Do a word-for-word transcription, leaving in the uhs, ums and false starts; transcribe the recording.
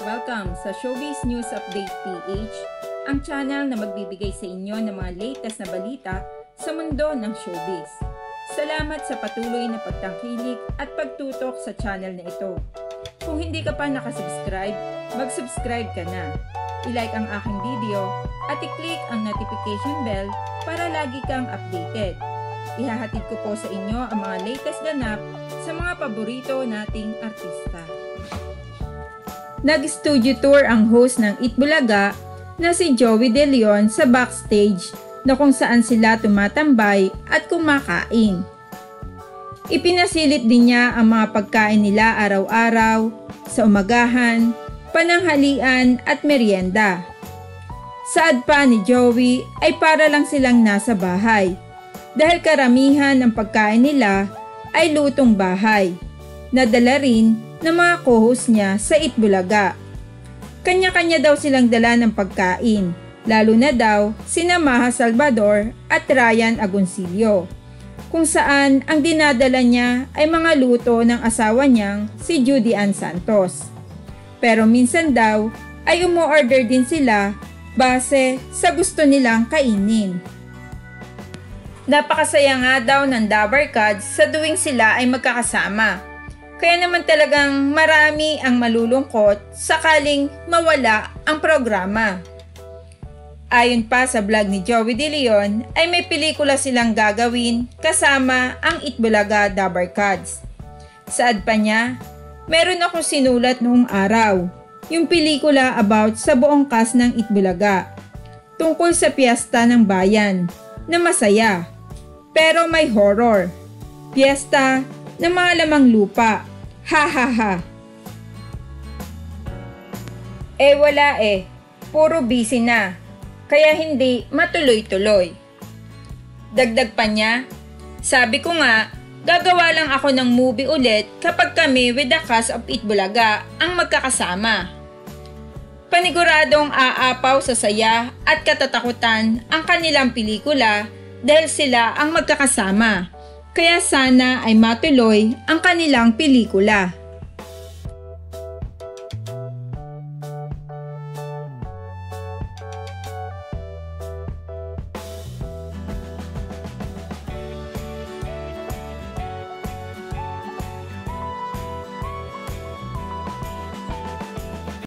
Welcome sa Showbiz News Update P H, ang channel na magbibigay sa inyo ng mga latest na balita sa mundo ng showbiz. Salamat sa patuloy na pagtangkilik at pagtutok sa channel na ito. Kung hindi ka pa nakasubscribe, mag-subscribe ka na. I-like ang aking video at i-click ang notification bell para lagi kang updated. Ihahatid ko po sa inyo ang mga latest ganap sa mga paborito nating artista. Nag-studio tour ang host ng Itbulaga na si Joey De Leon sa backstage na kung saan sila tumatambay at kumakain. Ipinasilit din niya ang mga pagkain nila araw-araw, sa umagahan, pananghalian at merienda. Saad pa ni Joey ay para lang silang nasa bahay dahil karamihan ng pagkain nila ay lutong bahay, nadala rin ng mga co-host niya sa Itbulaga. Kanya-kanya daw silang dala ng pagkain, lalo na daw sina Maha Salvador at Ryan Agoncillo, kung saan ang dinadala niya ay mga luto ng asawa niyang si Judy Ann Santos. Pero minsan daw ay umu-order din sila base sa gusto nilang kainin. Napakasaya nga daw ng Dabarkads sa tuwing sila ay magkakasama. Kaya naman talagang marami ang malulungkot sakaling mawala ang programa. Ayon pa sa vlog ni Joey De Leon ay may pelikula silang gagawin kasama ang Itbulaga Dabarkads. Saad pa niya, meron akong sinulat noong araw, yung pelikula about sa buong cast ng Itbulaga, tungkol sa piyesta ng bayan, na masaya, pero may horror. Piyesta ng mga lamang lupa. Ha ha ha. Eh wala eh. Puro busy na. Kaya hindi matuloy-tuloy. Dagdag pa niya, sabi ko nga, gagawa lang ako ng movie ulit kapag kami with the cast of Itbulaga ang magkakasama. Paniguradong aapaw sa saya at katatakutan ang kanilang pelikula dahil sila ang magkakasama. Kaya sana ay matuloy ang kanilang pelikula.